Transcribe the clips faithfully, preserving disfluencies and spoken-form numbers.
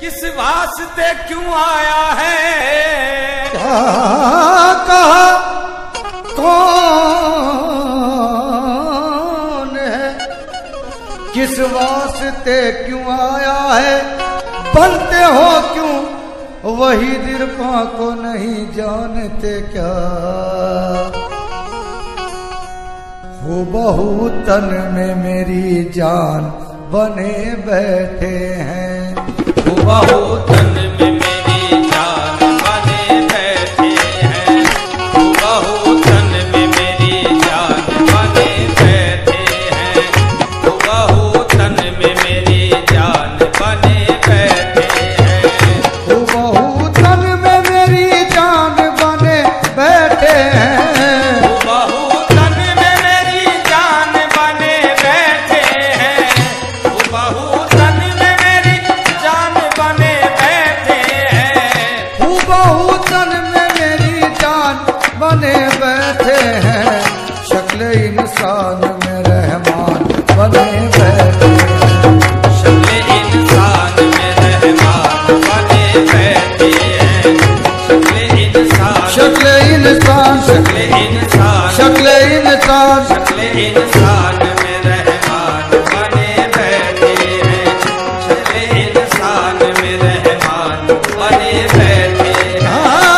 किस वास्ते क्यों आया है? क्या कहा कौन है? किस वास्ते क्यों आया है? बनते हो क्यों वही दिरपा को नहीं जानते क्या? हो बहु तन में मेरी जान बने बैठे हैं। हो बहु तन में मेरी जान बने बैठे हैं। हो बहु तन में मेरी जान बने बैठे हैं। हो बहु तन में मेरी जान बने बैठे हैं। हो बहु तन में मेरी जान बने बैठे हैं। हो बहु तन में मेरी जान बने बैठे हैं। हो बहु तन में मेरी जान बने बैठे हैं। हो बहु तन में मेरी जान बने बैठे हैं। शक्ल इंसान में रहमान बने बैठे हैं। शक्ल इंसान में रहमान बने बैठे हैं। शक्ल इंसान शक्ल इंसान शक्ल इंसान शक्ल इंसान शक्ल इंसान में रहमान बने बैठे हैं। शक्ल इंसान में रहमान बने बैठे हैं।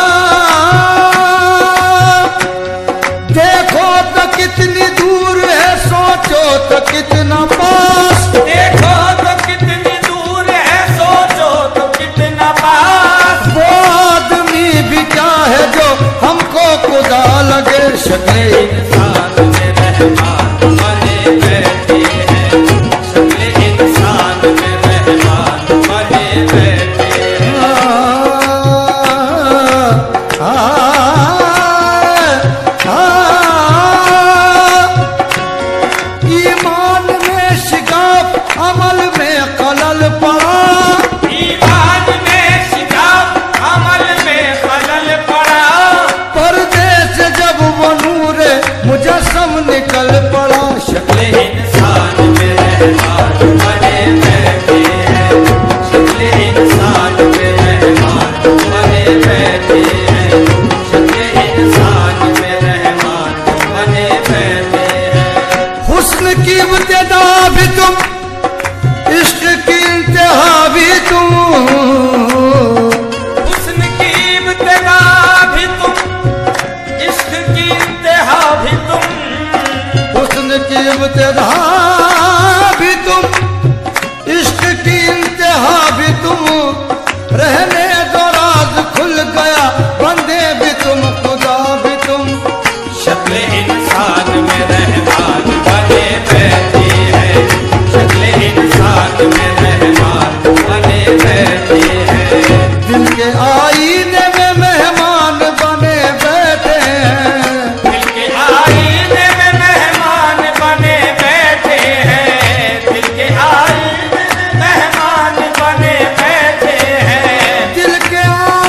हाँ, देखो तो कितनी दूर है, सोचो तो कितना पास। देखो तो कितनी दूर है, सोचो तो कितना पास। वो आदमी भी क्या है जो हमको खुदा लगे। शक्ल इंसान में रहमान बने बैठे हैं। शक्ल इंसान में रहमान बने बैठे हैं। ईमान में शिकाफ अमल में खलल पड़ा। ईमान में शिकाफ अमल में खलल पड़ा। पर्दे से जब वो नूर मुजस्सम निकल पड़ा। शक्ल इंसान में रहमान बने बैठे हैं। शक्ल इंसान में रहमान बने बैठे हैं। शक्ल इंसान में रहमान बने बैठे हैं। हुस्न की इब्तिदा भी तुम, इश्क की इंतहा भी तुम। हुस्न की इब्तिदा भी तुम, इश्क की इंतहा भी तुम। हुस्न की इब्तिदा भी तुम, इश्क की इंतहा भी तुम। रहने दो राज खुल गया, बंदे भी तुम खुदा भी तुम। शक्ल इंसान में रहमान बने बैठे हैं। शक्ल इंसान में रहमान बने बैठे हैं। दिल के आईने में मेहमान बने बैठे हैं। दिल के आईने में मेहमान बने बैठे हैं। दिल के आईने में मेहमान बने बैठे हैं। दिल के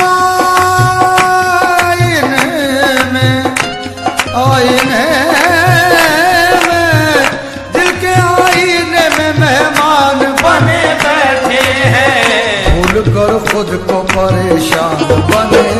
आईने में आईने में दिल के आईने में मेहमान बने बैठे हैं। भूल कर खुद को परेशान बने